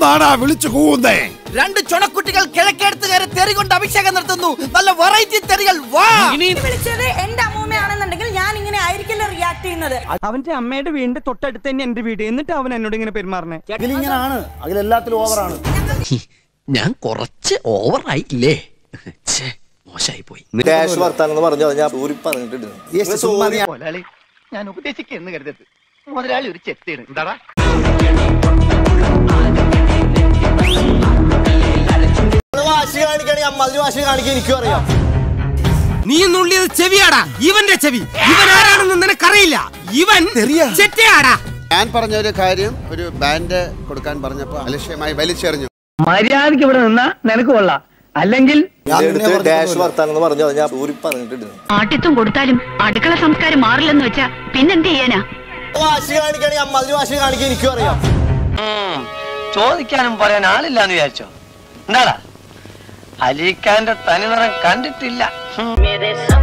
വിളിച്ചു കൂവുന്നേ. രണ്ട് ചുണക്കുട്ടികൾ കിഴക്കേടുത്തുകാരെ തെറി കൊണ്ട് അഭിഷേകം നടത്തുന്നു. നല്ല വെറൈറ്റി തെറികൾ. വിളിച്ചത് എന്റെ അമ്മൂമ്മയാണെന്നുണ്ടെങ്കിൽ ഞാൻ ഇങ്ങനെ ആയിരിക്കില്ല റിയാക്ട് ചെയ്യുന്നത്. അവന്റെ അമ്മയുടെ വീടിന്റെ തൊട്ടടുത്ത് തന്നെ എന്റെ വീട്, എന്നിട്ട് അവൻ എന്നോട് ഇങ്ങനെ പെരുമാറണേ. ഇതിലിങ്ങനാണ്, അതിലെല്ലാത്തിലും ഓവറാണ്. ഞാൻ കുറച്ച് ഓവറായില്ലേ? മോശമായി പോയി. ഞാൻ ഉപദേശിക്കുന്നു കരുതരുത്. മുതലാളി ഒരു ചെത്തിയാണ്. എന്താടാ എനിക്കും അറിയാം. നീ നുള്ളിയത് ചെവിയാടാ, ഇവന്റെ ചെവി. ഇവൻ ആരാണെന്ന് നിനക്കറിയില്ല. ഇവൻ ചെറ്റയാടാ. ഞാൻ പറഞ്ഞ ഒരു കാര്യം ഒരു ബാൻഡ് കൊടുക്കാൻ പറഞ്ഞപ്പോ അലക്ഷ്യമായി വലിച്ചെറിഞ്ഞു. മര്യാദക്ക് ഇവിടെ നിന്നാ നിനക്ക് കൊള്ളാം, അല്ലെങ്കിൽ ആട്ടിത്തും കൊടുത്താലും അടുക്കള സംസ്കാരം മാറില്ലെന്ന് വെച്ചാ പിന്നെന്ത് ചെയ്യാനാ? എനിക്കും അറിയാം. ചോദിക്കാനും പറയാൻ ആളില്ലാന്ന് വിചാരിച്ചോ? എന്താടാ അലിഖാന്റെ തനിനിറം കണ്ടിട്ടില്ല.